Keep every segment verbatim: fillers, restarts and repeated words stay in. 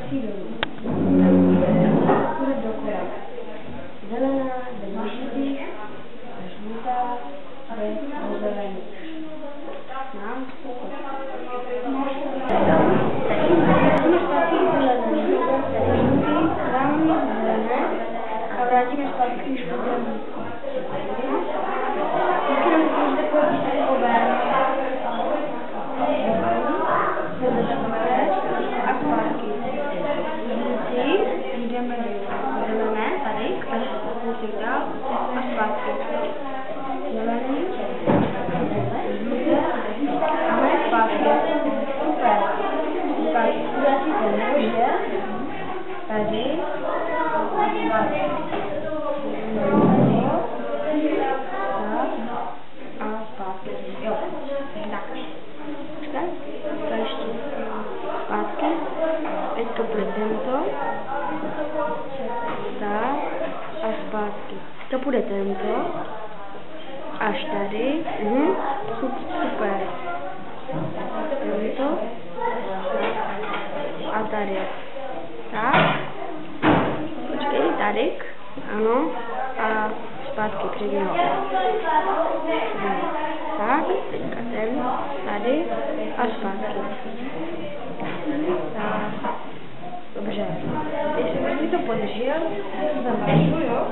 vrací dolů. Půjde dokola. Zelená, jde do žlutých, žlutá, jde do zelených. Mám spoko. Vrátíme zpátky zelené, tady žlutý, dám zelené a vrátíme zpátky, když budeme. Díky nám můžete pojít si obém. A zpátky. Žlutý, jdeme do zelené, tady, kousek dál a zpátky. Zelený, žluté, a hned zpátky. Super. Zpátky. Vracíte nože, tady, a zpátky. A zpátky. Jo, tak. Počkej, to ještě zpátky. Teďka bude tento. Tak. A zpátky. To bude tento. Až tady. Mhm. Super. Tento. A tady. Tak. Počkej, tady. Ano. A zpátky před něho. Tak, teďka ten, tady a zpátky. Tak, dobře. Jestli jsi to podržel, zamášu, jo?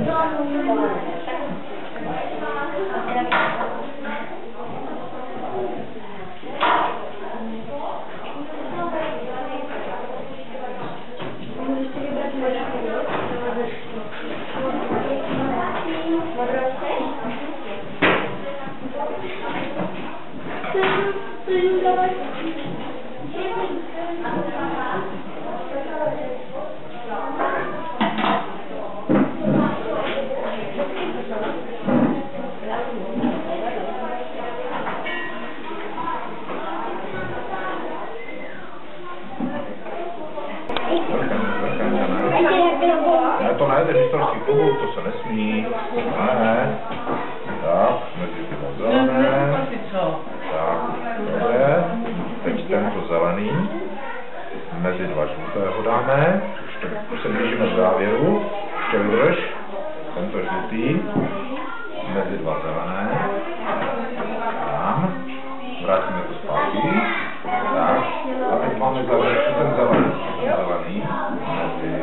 To nejde mistrovský klobouk, to se nesmí. Ne. Tak, mezi tyma zelené. Tak, dobře. Teď tento zelený. Mezi dva žlutého dáme. Ještě, už se blížíme k závěru. Ještě vydrž. Tento žlutý. Mezi dva zelené. Tam. Vrátíme to zpátky. Tak. A teď máme zelený. Ten zelený. Zelený. Mezi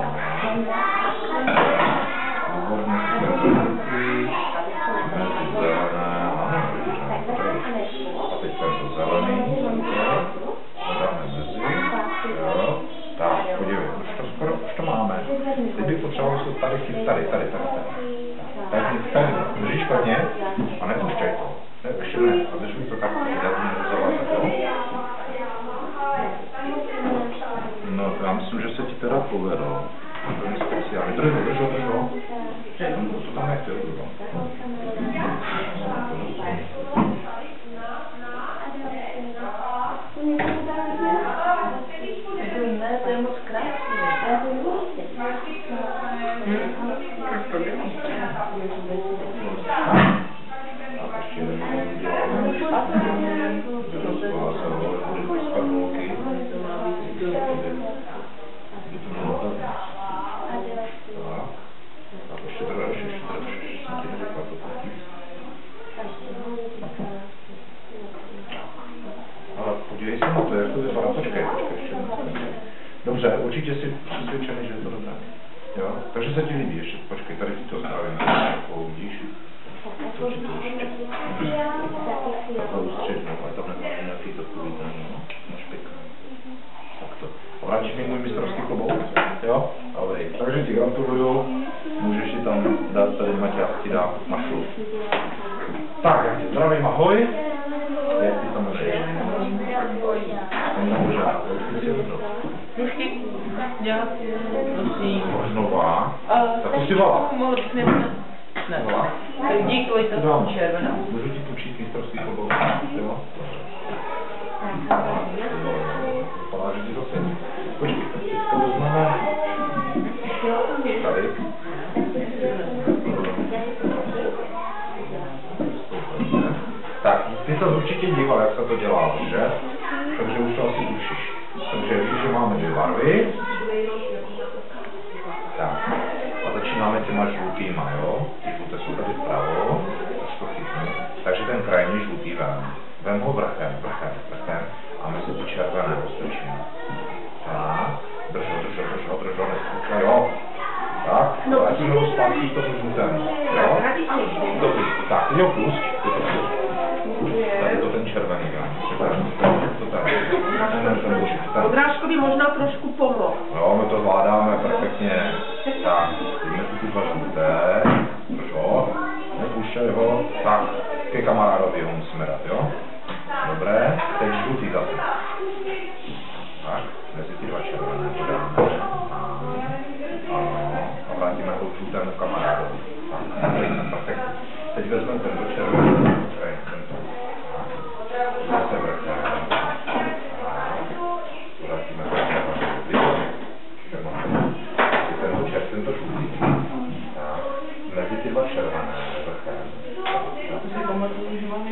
výborně si ten žlutý, mezi zelené, ano, a teď tento zelený, dáme mezi, jo, tak, podívej, už to skoro, už to máme, teď bych potřeboval se tady chyt, tady, tady, tady, tady, tady, tady, drží špatně a nepuštěj to, ne, ještě ne, a drží to tak, já to můžu zavázat, jo. No, já myslím, že se ti teda povedlo. To je speciální. Drž ho, drž ho, drž ho. To tam nechtěl, drž ho. To je moc krásný. A ještě uděláme spadnulky. Ještě trochu, ještě trochu, ještě jsem ti nevypadl taky. Ale podívej se na to, jak to vypadá. Počkej, počkej, ještě jednou. Dobře, určitě jsi přesvědčený, že je to dobré. Jo? Takže se ti líbí ještě. Počkej, tady ti to zdravím. Vidíš? To ti to ještě. Takovou střednou, ale tam nemáš nějaký takový ten, no, na špika. Tak to. Vrátíš mi můj mistrovský klobouk? Jo? Dobrý. Takže ti gratuluju. Můžeš si tam dát, tady Matěj ti dá mašlu. Tak, já tě zdravím, ahoj. Jak ty tam jdeš? Tam nemůže, už si jedno. Trošky dělat, prosím. Možnová. Tak to si vala. Mohl bych ne. Ne. Vala. Díky, to je červená. Můžu ti půjčit mistrovský klobouk? Jo? Vypadá, že ti to sedí. Počkej, teďka vezmeme tady. Tak, ty jsi určitě díval, jak se to dělá, že? Takže už to asi tušíš. Takže víš, že máme dvě barvy. Tak. A začínáme těma žlutýma, jo? Ty žluté jsou tady vpravo. To chytnu. Takže ten krajní žlutý vem. Vem ho vrchem, vrchem, vrchem. A mezi ty červené roztočíme. Tak. Drž ho, drž ho, drž ho, drž ho, neskoušej, jo? Tak. No, a tím ho zpátky to žlutem. Jo? Dobrý. Tak, ty ho pusť. Ty to pusť. Tady to ten červený, jo? To tady. Odrážkovi možná trošku pomohl. Jo, my to zvládáme perfektně. Tak, jdeme tu ty dva žluté. Drž ho. Nepouštěj ho. Tak, ke kamarádovi ho musíme dát, jo? Dobré, teď žlutý zase. Tak, mezi ty dva červené to dáme. Ano, a vrátíme ho k žlutému kamarádovi. Tak, perfekt. Teď vezmeme tento červený. Okay, tento. Zase vrátíme. Vrátíme ho tento čer, tento žlutý. Tak, mezi ty dva červené. To si pamatuju, že mám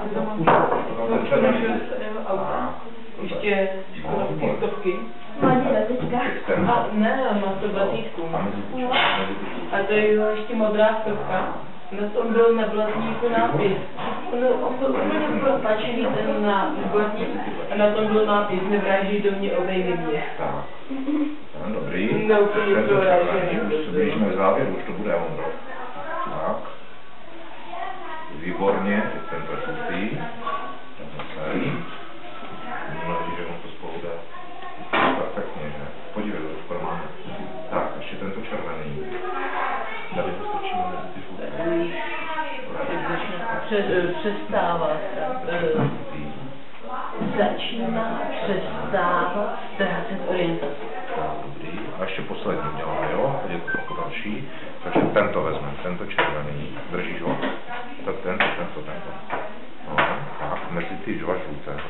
ještě tiskovky. A ne, má to dvacítku. A to je ještě modrá stovka. Na tom byl na blatníku nápis. On, on byl úplně propačený ten na blatník a na tom byl nápis Nevraží do mě, obejmi mě. Tak. Dobrý. No, úplně proražený. Už se blížíme k závěru, už to bude Ondro. Tak. Výborně, teď tento žlutý. Můžeme, že on to spolu dá. Perfektně, že? Podívej, to už máme. Tak, ještě tento červený. Tady to strčíme mezi ty žluté. Přestává. Začíná přestávat ztrácet orientaci. Dobrý. A ještě poslední děláme, jo? Je to trochu další. Takže tento vezme, tento červený. Držíš ho? Tak tento, tento, tento. No, tak, mezi ty dva žluté.